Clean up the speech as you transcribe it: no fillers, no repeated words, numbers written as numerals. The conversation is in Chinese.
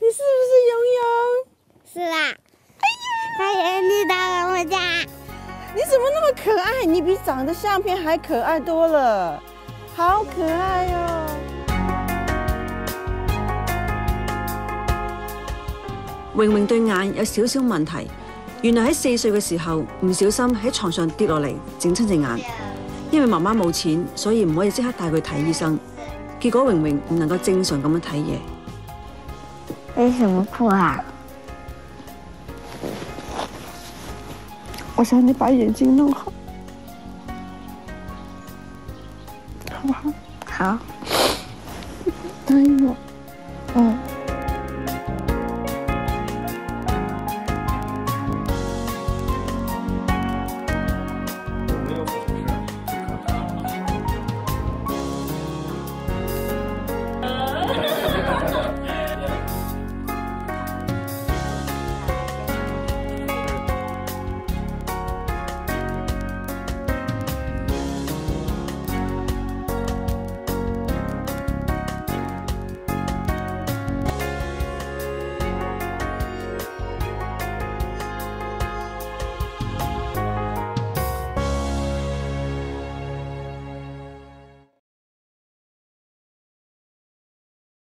是不是勇勇？ 是啦。哎呀，你到了我家。 你怎么那么可爱？你比长得相片还可愛多了，好可愛哦！ 榮榮對眼有少少問題，原來喺4歲嘅時候唔小心喺床上跌落嚟，整親隻眼。因為媽媽冇錢，所以唔可以即刻帶佢睇醫生。結果榮榮唔能夠正常咁樣睇嘢。 為什麼哭啊？ 我想你把眼睛弄好，好不好？ 好。 答應我。